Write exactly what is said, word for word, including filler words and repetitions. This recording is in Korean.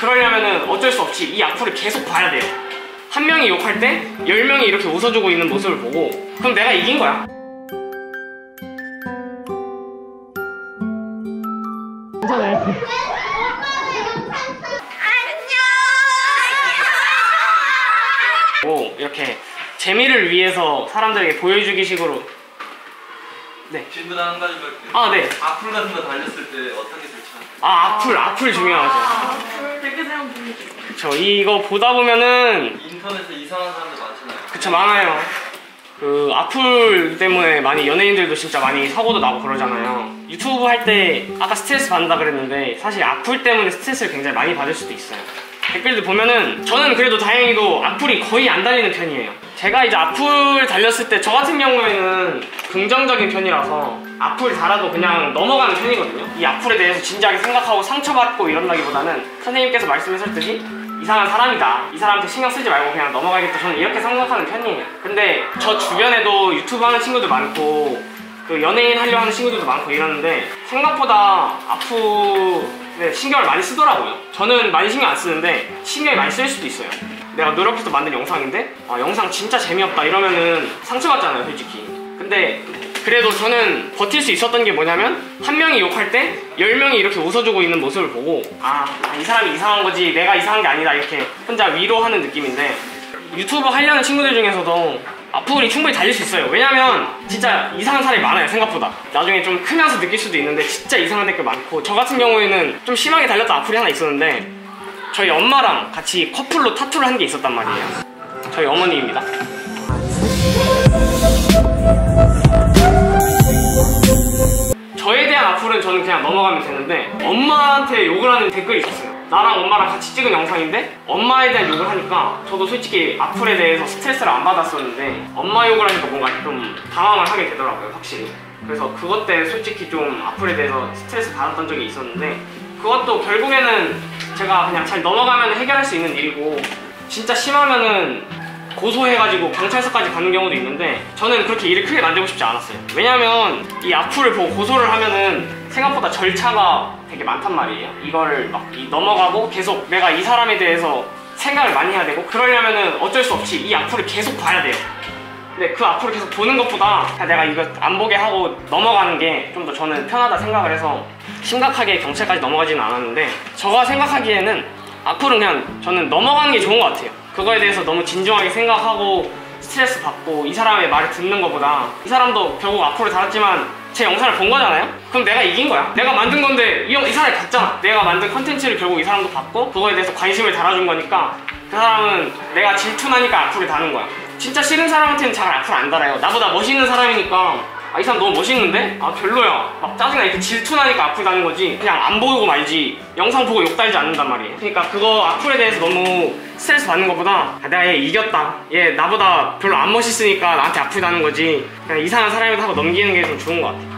그러려면은 어쩔 수 없이 이 악플을 계속 봐야 돼요. 한 명이 욕할 때 열 명이 이렇게 웃어주고 있는 모습을 보고 그럼 내가 이긴 거야. 괜찮아요. 오, 이렇게 재미를 위해서 사람들에게 보여주기 식으로. 네. 질문 한 가지 할게요. 아, 네. 악플 같은 거 달렸을 때 어떻게 설치하나요? 아, 악플, 악플 중요하죠. 아, 악플 댓글 사용 분위기. 그쵸, 이거 보다 보면은 인터넷에 이상한 사람들 많잖아요. 그쵸, 많아요. 그 악플 때문에 많이 연예인들도 진짜 많이 사고도 나고 그러잖아요. 유튜브 할 때 아까 스트레스 받는다 그랬는데 사실 악플 때문에 스트레스를 굉장히 많이 받을 수도 있어요. 댓글들 보면은 저는 그래도 다행히도 악플이 거의 안 달리는 편이에요. 제가 이제 악플 달렸을 때 저 같은 경우에는 긍정적인 편이라서 악플 달아도 그냥 넘어가는 편이거든요. 이 악플에 대해서 진지하게 생각하고 상처받고 이런다기보다는 선생님께서 말씀하셨듯이 이상한 사람이다, 이 사람한테 신경 쓰지 말고 그냥 넘어가야겠다, 저는 이렇게 생각하는 편이에요. 근데 저 주변에도 유튜브 하는 친구들 많고 그 연예인 하려 하는 친구들도 많고 이러는데 생각보다 악플에 신경을 많이 쓰더라고요. 저는 많이 신경 안 쓰는데 신경이 많이 쓸 수도 있어요. 내가 노력해서 만든 영상인데 아, 영상 진짜 재미없다 이러면은 상처받잖아요, 솔직히. 근데 그래도 저는 버틸 수 있었던 게 뭐냐면 한 명이 욕할 때 열 명이 이렇게 웃어주고 있는 모습을 보고 아, 이 사람이 이상한 거지 내가 이상한 게 아니다 이렇게 혼자 위로하는 느낌인데 유튜브 하려는 친구들 중에서도 악플이 충분히 달릴 수 있어요. 왜냐면 진짜 이상한 사람이 많아요, 생각보다. 나중에 좀 크면서 느낄 수도 있는데 진짜 이상한 댓글 많고 저 같은 경우에는 좀 심하게 달렸던 악플이 하나 있었는데 저희 엄마랑 같이 커플로 타투를 한 게 있었단 말이에요. 저희 어머니입니다. 저에 대한 악플은 저는 그냥 넘어가면 되는데 엄마한테 욕을 하는 댓글이 있었어요. 나랑 엄마랑 같이 찍은 영상인데 엄마에 대한 욕을 하니까 저도 솔직히 악플에 대해서 스트레스를 안 받았었는데 엄마 욕을 하니까 뭔가 좀 당황을 하게 되더라고요, 확실히. 그래서 그것 때 솔직히 좀 악플에 대해서 스트레스 받았던 적이 있었는데 그것도 결국에는 제가 그냥 잘 넘어가면 해결할 수 있는 일이고 진짜 심하면은 고소해가지고 경찰서까지 가는 경우도 있는데 저는 그렇게 일을 크게 만들고 싶지 않았어요. 왜냐면 이 악플을 보고 고소를 하면은 생각보다 절차가 되게 많단 말이에요. 이거를 막 넘어가고 계속 내가 이 사람에 대해서 생각을 많이 해야 되고 그러려면은 어쩔 수 없이 이 악플을 계속 봐야 돼요. 근데 그 악플을 계속 보는 것보다 그냥 내가 이거 안 보게 하고 넘어가는 게 좀 더 저는 편하다 생각을 해서 심각하게 경찰까지 넘어가지는 않았는데 제가 생각하기에는 악플은 그냥 저는 넘어가는 게 좋은 것 같아요. 그거에 대해서 너무 진중하게 생각하고 스트레스 받고 이 사람의 말을 듣는 것보다 이 사람도 결국 악플을 달았지만 제 영상을 본 거잖아요? 그럼 내가 이긴 거야. 내가 만든 건데 이, 이 사람이 봤잖아. 내가 만든 컨텐츠를 결국 이 사람도 봤고 그거에 대해서 관심을 달아준 거니까 그 사람은 내가 질투나니까 악플을 다는 거야. 진짜 싫은 사람한테는 잘 악플 안 달아요. 나보다 멋있는 사람이니까 아, 이 사람 너무 멋있는데? 아, 별로야. 막 짜증나. 이렇게 질투나니까 악플 다는 거지 그냥 안 보고 말지 영상 보고 욕 달지 않는단 말이에요. 그러니까 그거 악플에 대해서 너무 스트레스 받는 것보다 아, 내가 얘 이겼다, 얘 나보다 별로 안 멋있으니까 나한테 악플 다는 거지 그냥 이상한 사람이다 하고 넘기는 게 좀 좋은 것 같아요.